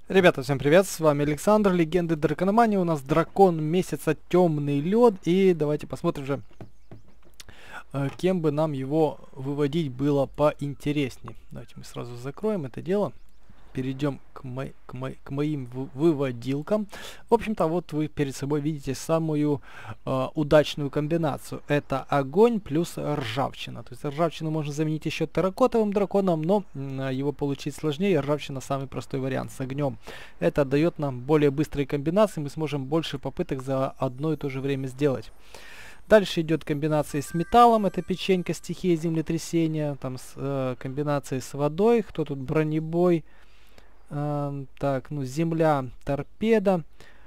Ребята, всем привет, с вами Александр, Легенды Дракономании. У нас дракон месяца Темный Лед. И давайте посмотрим же, кем бы нам его выводить было поинтереснее. Давайте мы сразу закроем это дело. Перейдем к моим выводилкам. В общем-то, вот вы перед собой видите самую удачную комбинацию. Это огонь плюс ржавчина. То есть ржавчину можно заменить еще терракотовым драконом, но его получить сложнее. Ржавчина самый простой вариант с огнем. Это дает нам более быстрые комбинации. Мы сможем больше попыток за одно и то же время сделать. Дальше идет комбинация с металлом, это печенька, стихия землетрясения, там с комбинацией с водой, кто тут бронебой, так, ну земля, торпеда,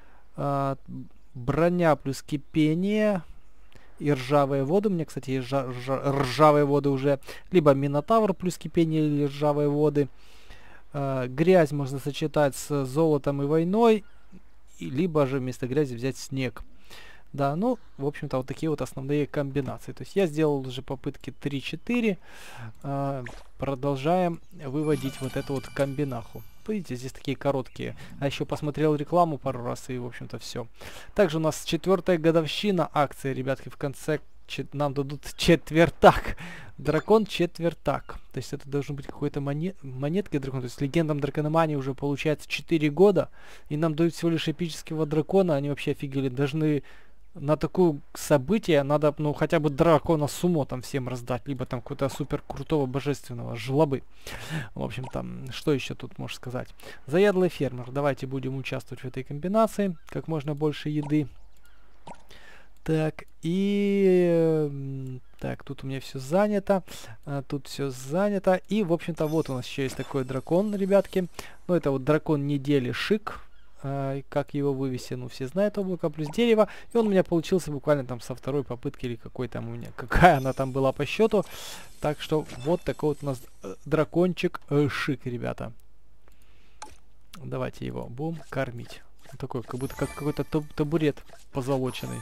броня плюс кипение и ржавые воды. У меня, кстати, есть ржавые воды уже, либо минотавр плюс кипение или ржавые воды. Грязь можно сочетать с золотом и войной, либо же вместо грязи взять снег. Да, ну, в общем-то, вот такие вот основные комбинации. То есть я сделал уже попытки 3-4. Продолжаем выводить вот эту вот комбинаху. Видите, здесь такие короткие. А еще посмотрел рекламу пару раз и, в общем-то, все. Также у нас 4-я годовщина акции, ребятки, в конце нам дадут четвертак. Дракон четвертак. То есть это должен быть какой-то монеткой дракон. То есть легендам Дракономании уже получается 4 года. И нам дают всего лишь эпического дракона. Они вообще офигели. Должны на такое событие надо, ну, хотя бы дракона сумо там всем раздать, либо там какого-то супер крутого божественного жлобы. В общем, там, что еще тут можно сказать? Заядлый фермер. Давайте будем участвовать в этой комбинации. Как можно больше еды. Так, и... Так, тут у меня все занято. Тут все занято. И, в общем-то, вот у нас еще есть такой дракон, ребятки. Ну, это вот дракон недели Шик. Как его вывести, ну, все знают, облако плюс дерево. И он у меня получился буквально там со второй попытки, или какой там у меня, какая она там была по счету. Так что вот такой вот у нас дракончик Шик, ребята. Давайте его будем кормить. Такой, как будто как какой-то табурет позолоченный.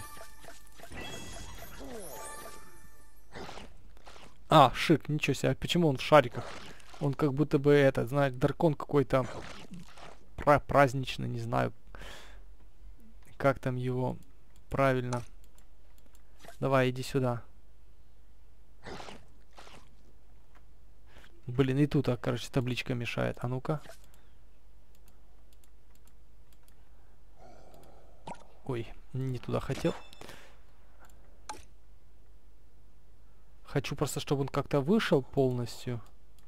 А, Шик, ничего себе, почему он в шариках? Он как будто бы этот, знаете, дракон какой-то праздничный, не знаю, как там его правильно. Давай, иди сюда. Блин, и тут, короче, табличка мешает. А ну-ка. Ой, не туда хотел. Хочу просто, чтобы он как-то вышел полностью.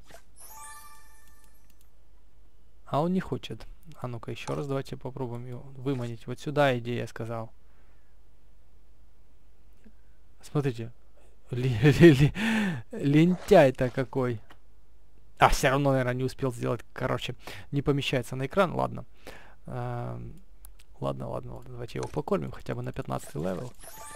А он не хочет. А ну-ка, еще раз давайте попробуем его выманить. Вот сюда иди, я сказал. Смотрите. Лентяй-то какой. А, все равно, наверное, не успел сделать. Короче, не помещается на экран. Ладно. Ладно. Давайте его покормим хотя бы на 15 левел.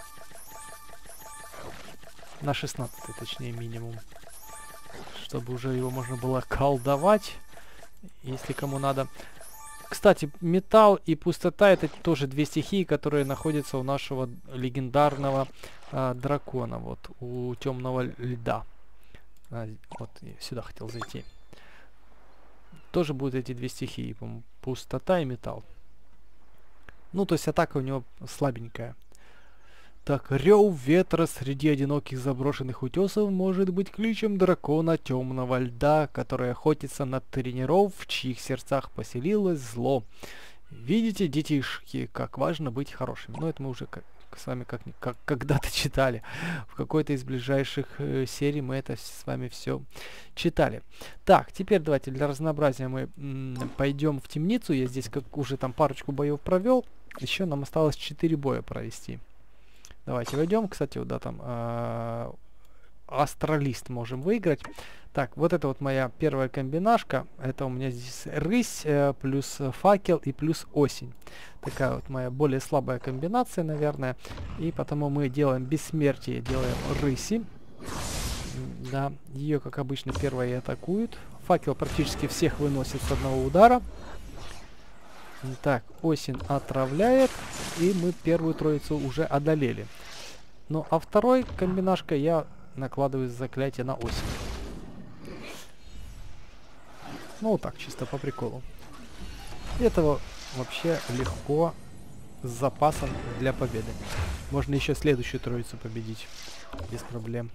На 16, точнее, минимум. Чтобы уже его можно было колдовать. Если кому надо. Кстати, металл и пустота — это тоже две стихии, которые находятся у нашего легендарного дракона. Вот, у темного льда. Вот, сюда хотел зайти. Тоже будут эти две стихии, по-моему, пустота и металл. Ну, то есть атака у него слабенькая. Так, рев ветра среди одиноких заброшенных утесов может быть ключом дракона темного льда, который охотится на тренеров, в чьих сердцах поселилось зло. Видите, детишки, как важно быть хорошими. Но это мы уже с вами как когда-то читали. В какой-то из ближайших серий мы это с вами все читали. Так, теперь давайте для разнообразия мы пойдем в темницу. Я здесь как уже там парочку боев провел. Еще нам осталось 4 боя провести. Давайте войдем. Кстати, вот да, там астралист можем выиграть. Так, вот это вот моя первая комбинашка. Это у меня здесь рысь, плюс факел и плюс осень. Такая вот моя более слабая комбинация, наверное. И потому мы делаем бессмертие, делаем рыси. Да, ее, как обычно, первой атакуют. Факел практически всех выносит с одного удара. Так, осень отравляет, и мы первую троицу уже одолели. Ну, а второй комбинашкой я накладываю заклятие на осень. Ну, вот так, чисто по приколу. Этого вообще легко с запасом для победы. Можно еще следующую троицу победить. Без проблем.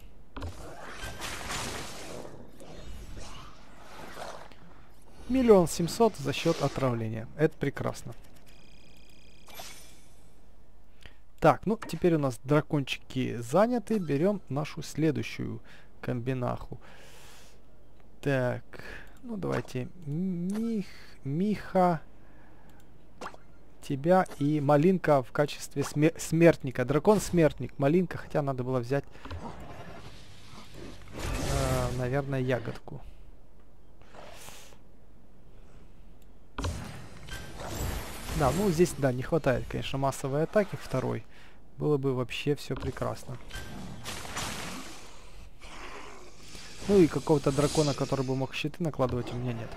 Миллион 700 за счет отравления. Это прекрасно. Так, ну теперь у нас дракончики заняты. Берем нашу следующую комбинаху. Так, ну давайте Миха, тебя и Малинка в качестве смертника. Дракон-смертник. Малинка, хотя надо было взять, наверное, ягодку. Да, ну здесь, да, не хватает, конечно, массовой атаки второй. Было бы вообще все прекрасно. Ну и какого-то дракона, который бы мог щиты накладывать, у меня нет.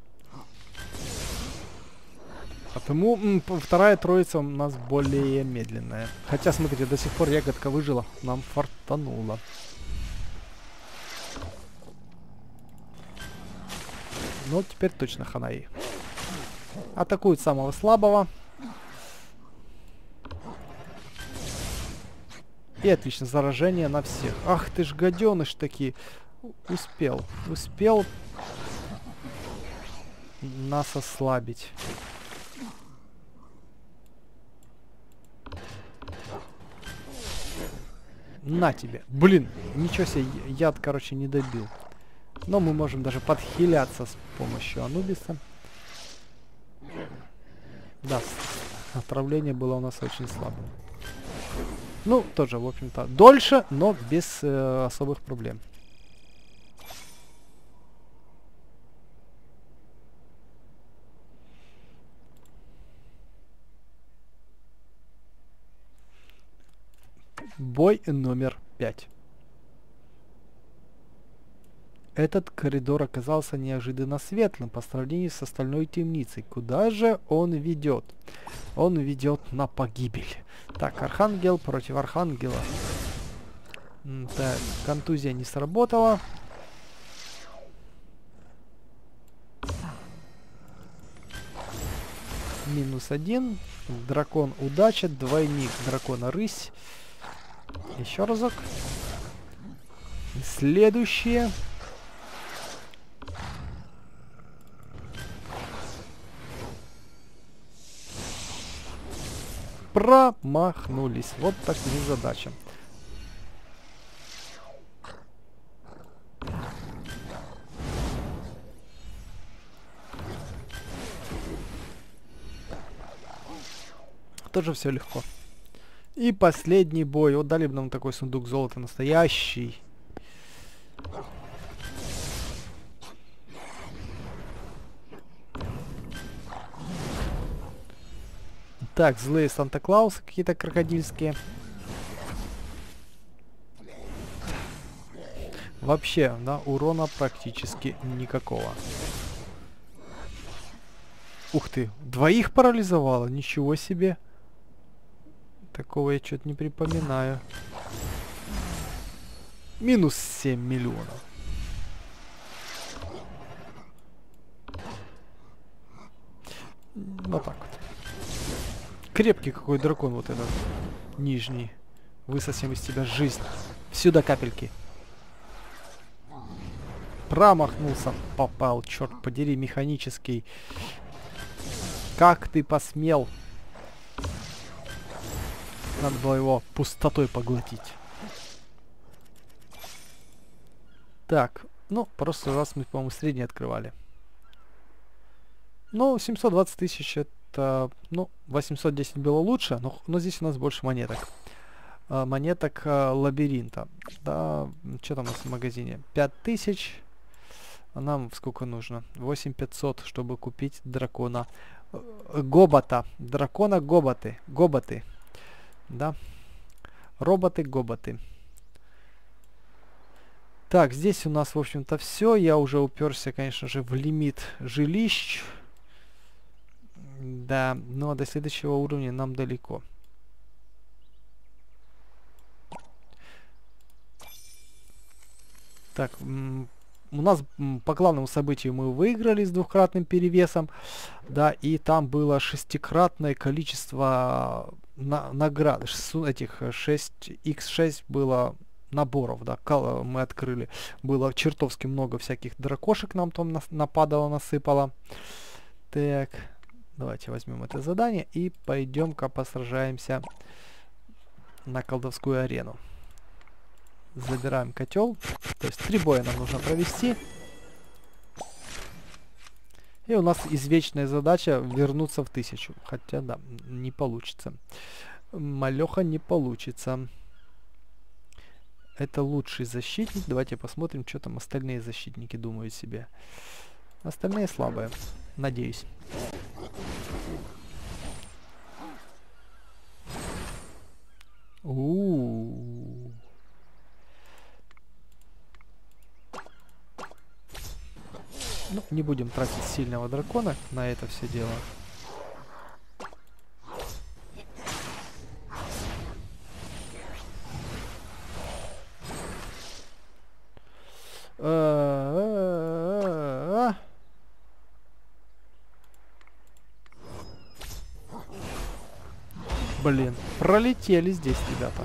Потому вторая троица у нас более медленная. Хотя, смотрите, до сих пор ягодка выжила. Нам фартануло. Ну, теперь точно хана ей. Атакует самого слабого. И отлично, заражение на всех. Ах ты ж гаденыш таки. Успел нас ослабить. На тебе. Блин, ничего себе, яд, короче, не добил. Но мы можем даже подхиляться с помощью Анубиса. Да, отравление было у нас очень слабым. Ну, тоже, в общем-то, дольше, но без особых проблем. Бой номер 5. Этот коридор оказался неожиданно светлым по сравнению с остальной темницей. Куда же он ведет? Он ведет на погибель. Так, Архангел против Архангела. Так, контузия не сработала. -1. Дракон удача. Двойник дракона рысь. Еще разок. Следующее. Промахнулись. Вот так незадача. Тоже все легко. И последний бой. Вот дали бы нам такой сундук золота настоящий. Так, злые Санта-Клаусы какие-то крокодильские. Вообще, да, урона практически никакого. Ух ты, двоих парализовало, ничего себе. Такого я что-то не припоминаю. Минус 7 миллионов. Вот так вот. Крепкий какой дракон вот этот. Нижний. Высосим из тебя жизнь. Сюда капельки. Промахнулся. Попал. Черт подери, механический. Как ты посмел? Надо было его пустотой поглотить. Так. Ну, в прошлый раз мы, по-моему, средний открывали. Ну, 720 тысяч это... Ну, 810 было лучше, но здесь у нас больше монеток. Монеток лабиринта. Да, что там у нас в магазине? 5000. А нам сколько нужно? 8500, чтобы купить дракона. Гобота. Дракона Гоботы. Гоботы. Да. Роботы-гоботы. Так, здесь у нас, в общем-то, все. Я уже уперся, конечно же, в лимит жилищ. Да, но до следующего уровня нам далеко. Так, у нас по главному событию мы выиграли с двухкратным перевесом, да, и там было шестикратное количество наград, этих 6x6 было наборов, да, мы открыли, было чертовски много всяких дракошек нам там нападало, насыпало. Так, давайте возьмем это задание и пойдем-ка посражаемся на колдовскую арену. Забираем котел. То есть 3 боя нам нужно провести. И у нас извечная задача вернуться в 1000. Хотя, да, не получится. Малеха не получится. Это лучший защитник. Давайте посмотрим, что там остальные защитники думают себе. Остальные слабые. Надеюсь. У-у-у. Ну, не будем тратить сильного дракона на это все дело. Блин, пролетели здесь, ребята.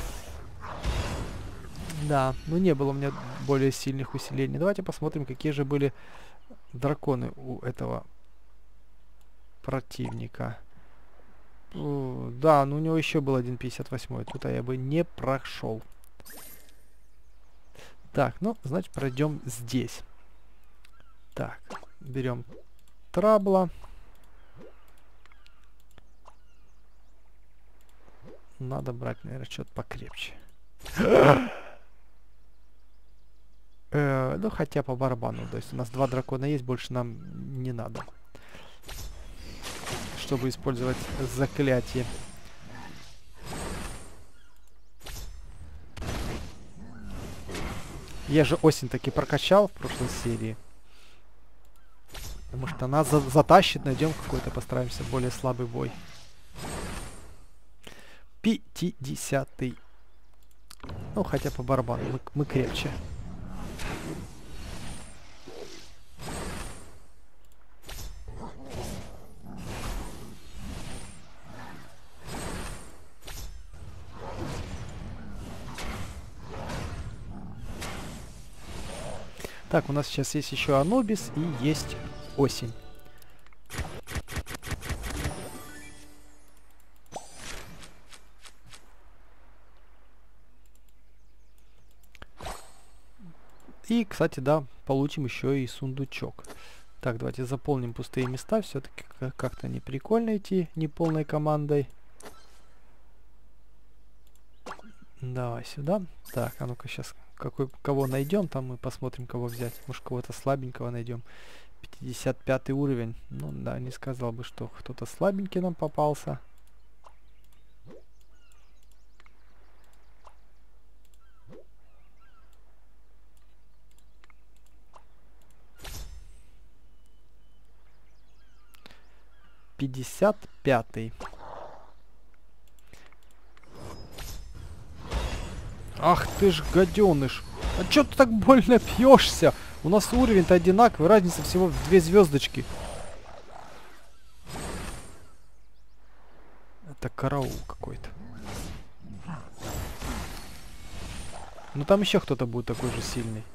Да, ну не было у меня более сильных усилений. Давайте посмотрим, какие же были драконы у этого противника. Да, ну у него еще был 1.58. Тут я бы не прошел. Так, ну, значит, пройдем здесь. Так, берем трабла. Надо брать, наверное, что-то покрепче. Ну, хотя по барабану. То есть у нас 2 дракона есть, больше нам не надо. Чтобы использовать заклятие. Я же осень таки прокачал в прошлой серии. Потому что она затащит, найдем какой-то, постараемся более слабый бой. 50-й. Ну, хотя по барабану мы крепче. Так, у нас сейчас есть еще Анубис и есть осень. И, кстати, да, получим еще и сундучок. Так, давайте заполним пустые места. Все-таки как-то не прикольно идти неполной командой. Давай сюда. Так, а ну-ка сейчас кого найдем, там мы посмотрим, кого взять. Может, кого-то слабенького найдем. 55 уровень. Ну да, не сказал бы, что кто-то слабенький нам попался. «55-й». Ах ты ж гаденыш. А чё ты так больно пьешься? У нас уровень-то одинаковый, разница всего в 2 звездочки. Это караул какой-то. Ну там еще кто-то будет такой же сильный.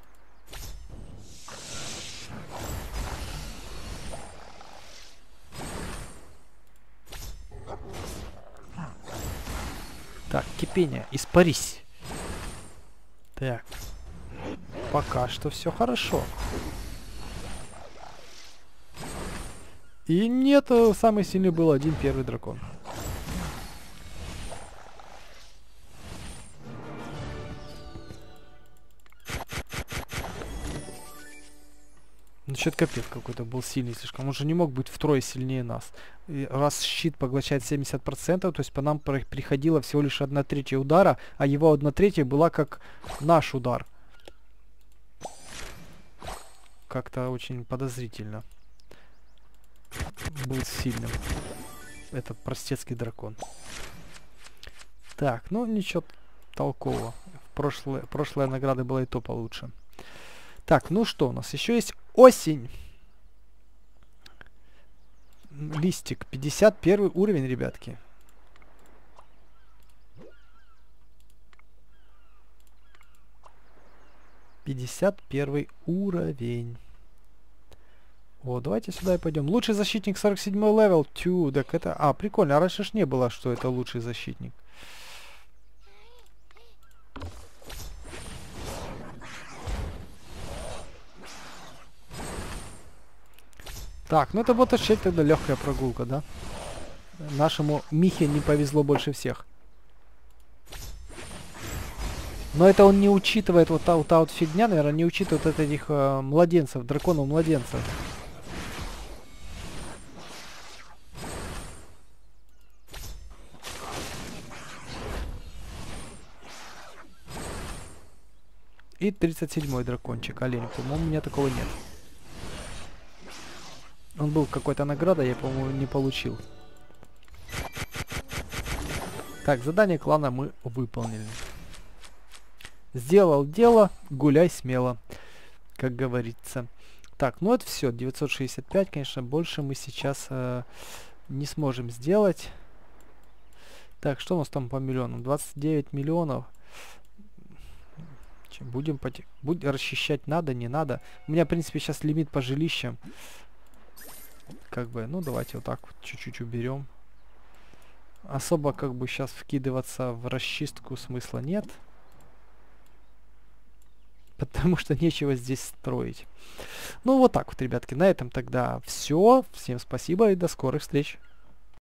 Так, кипение, испарись. Так. Пока что все хорошо. И нет, самый сильный был один первый дракон. Ну, что-то капец какой-то был сильный слишком. Он же не мог быть втрое сильнее нас. И раз щит поглощает 70%, то есть по нам приходило всего лишь 1/3 удара, а его 1/3 была как наш удар. Как-то очень подозрительно. Был сильным этот простецкий дракон. Так, ну ничего толкового. Прошлая награда была и то получше. Так, ну что у нас? Еще есть осень. Листик. 51 уровень, ребятки. «51 уровень». О, давайте сюда и пойдем. Лучший защитник 47 левел. Тю, так это... А, прикольно. А раньше ж не было, что это лучший защитник. Так, ну это вот ошиб тогда легкая прогулка, да? Нашему Михе не повезло больше всех. Но это он не учитывает, вот та вот фигня, наверное, не учитывает вот этих младенцев, драконов-младенцев. И 37-й дракончик, олень. По-моему, у меня такого нет. Он был какой-то награда, я, по-моему, не получил. Так, задание клана мы выполнили. Сделал дело, гуляй смело, как говорится. Так, ну это все, 965, конечно, больше мы сейчас не сможем сделать. Так, что у нас там по миллионам? 29 миллионов. Будем расчищать, надо, не надо. У меня, в принципе, сейчас лимит по жилищам. Как бы, ну давайте вот так вот чуть-чуть уберем. Особо как бы сейчас вкидываться в расчистку смысла нет. Потому что нечего здесь строить. Ну вот так вот, ребятки. На этом тогда все. Всем спасибо и до скорых встреч.